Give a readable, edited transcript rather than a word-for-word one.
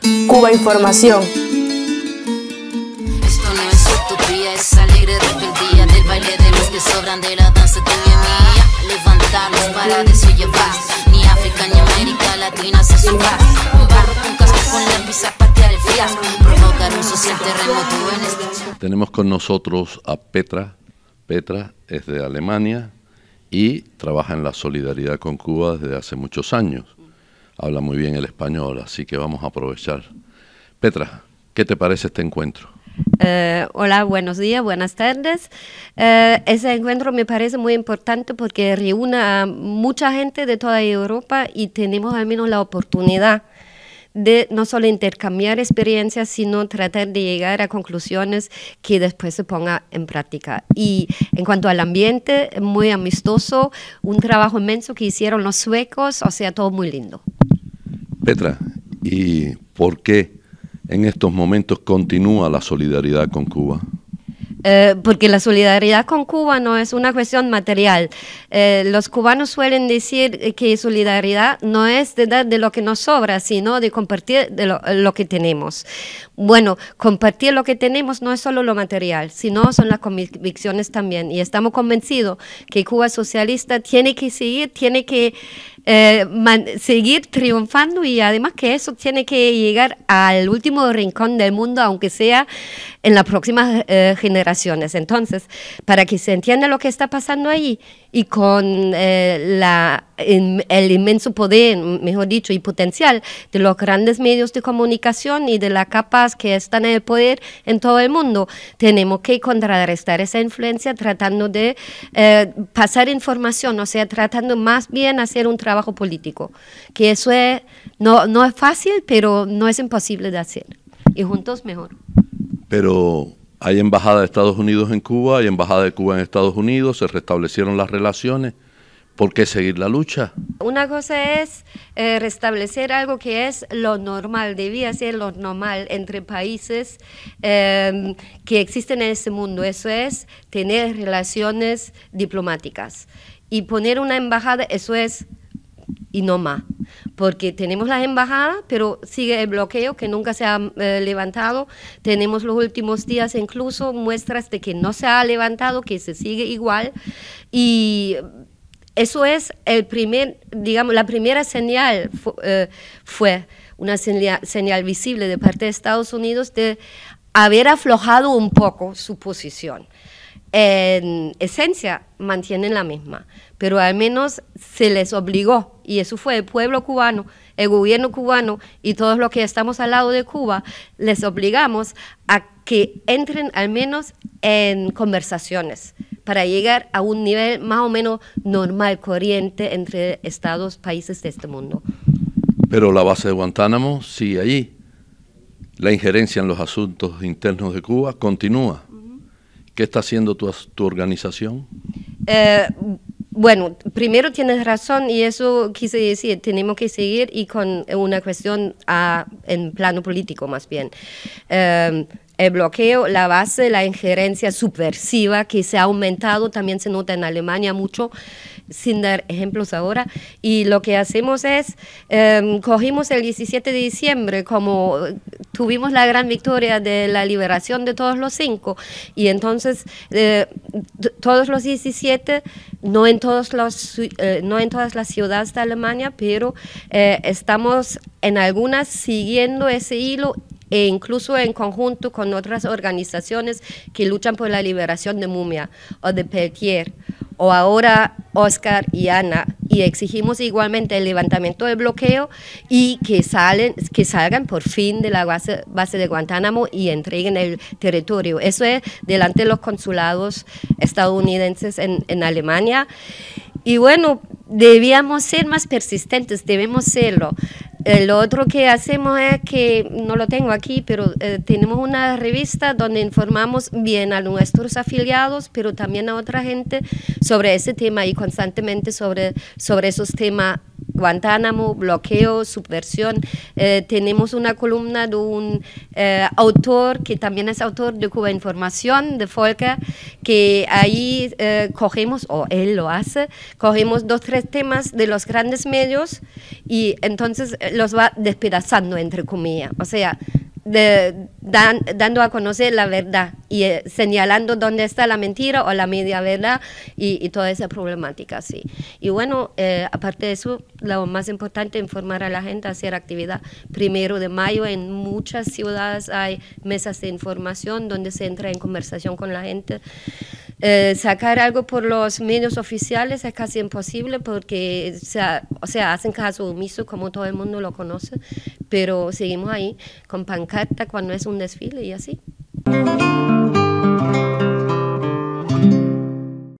Cuba Información. Esto no es utopía, es alegre rebeldía del baile de los que sobran de la danza tuya y mía. Levantarlos para decir llevar, ni África ni América Latina se suba. Un barro con casco con lápiz a patear el fiasco, provocar un social terremoto en este. Tenemos con nosotros a Petra. Petra es de Alemania y trabaja en la solidaridad con Cuba desde hace muchos años. Habla muy bien el español, así que vamos a aprovechar. Petra, ¿qué te parece este encuentro? Hola, buenos días, buenas tardes. Ese encuentro me parece muy importante porque reúne a mucha gente de toda Europa y tenemos al menos la oportunidad de no solo intercambiar experiencias, sino tratar de llegar a conclusiones que después se pongan en práctica. Y en cuanto al ambiente, muy amistoso, un trabajo inmenso que hicieron los suecos, o sea, todo muy lindo. Petra, ¿y por qué en estos momentos continúa la solidaridad con Cuba? Porque la solidaridad con Cuba no es una cuestión material. Los cubanos suelen decir que solidaridad no es de dar de lo que nos sobra, sino de compartir de lo que tenemos. Bueno, compartir lo que tenemos no es solo lo material, sino son las convicciones también. Y estamos convencidos que Cuba socialista tiene que seguir, tiene que seguir triunfando y además que eso tiene que llegar al último rincón del mundo, aunque sea en las próximas generaciones. Entonces, para que se entienda lo que está pasando ahí y con el inmenso poder, mejor dicho, y potencial de los grandes medios de comunicación y de las capas que están en el poder en todo el mundo, tenemos que contrarrestar esa influencia tratando de pasar información, o sea, tratando más bien hacer un trabajo político, que eso no es fácil, pero no es imposible de hacer, y juntos mejor. Pero hay embajada de Estados Unidos en Cuba, hay embajada de Cuba en Estados Unidos, se restablecieron las relaciones. ¿Por qué seguir la lucha? Una cosa es restablecer algo que es lo normal, debía ser lo normal entre países que existen en este mundo. Eso es tener relaciones diplomáticas. Y poner una embajada, eso es y no más. Porque tenemos las embajadas, pero sigue el bloqueo que nunca se ha levantado. Tenemos los últimos días incluso muestras de que no se ha levantado, que se sigue igual. Y eso es la primera señal, fue una señal visible de parte de Estados Unidos de haber aflojado un poco su posición. En esencia mantienen la misma, pero al menos se les obligó, y eso fue el pueblo cubano, el gobierno cubano y todos los que estamos al lado de Cuba, les obligamos a que entren al menos en conversaciones para llegar a un nivel más o menos normal, corriente entre estados, países de este mundo. Pero la base de Guantánamo sigue allí. La injerencia en los asuntos internos de Cuba continúa. ¿Qué está haciendo tu organización? Bueno, primero tienes razón y eso quise decir, tenemos que seguir y con una cuestión en plano político más bien. El bloqueo, la base, la injerencia subversiva que se ha aumentado, también se nota en Alemania mucho, sin dar ejemplos ahora, y lo que hacemos es, cogimos el 17 de diciembre, como tuvimos la gran victoria de la liberación de todos los 5, y entonces todos los 17, no en todas las ciudades de Alemania, pero estamos en algunas siguiendo ese hilo, e incluso en conjunto con otras organizaciones que luchan por la liberación de Mumia o de Peltier, o ahora Oscar y Ana, y exigimos igualmente el levantamiento del bloqueo y que salgan por fin de la base de Guantánamo y entreguen el territorio. Eso es delante de los consulados estadounidenses en Alemania. Y bueno, debíamos ser más persistentes, debemos serlo. Lo otro que hacemos es que, no lo tengo aquí, pero tenemos una revista donde informamos bien a nuestros afiliados, pero también a otra gente sobre ese tema y constantemente sobre esos temas Guantánamo, bloqueo, subversión. Tenemos una columna de un autor que también es autor de Cuba Información, de Volker, que ahí cogemos, o él lo hace, cogemos 2 o 3 temas de los grandes medios y entonces los va despedazando, entre comillas. O sea, dando a conocer la verdad y señalando dónde está la mentira o la media verdad y toda esa problemática, sí. Y bueno, aparte de eso, lo más importante es informar a la gente, hacer actividad. 1 de mayo en muchas ciudades hay mesas de información donde se entra en conversación con la gente. Sacar algo por los medios oficiales es casi imposible porque hacen caso omiso, como todo el mundo lo conoce, pero seguimos ahí con pancarta cuando es un desfile y así.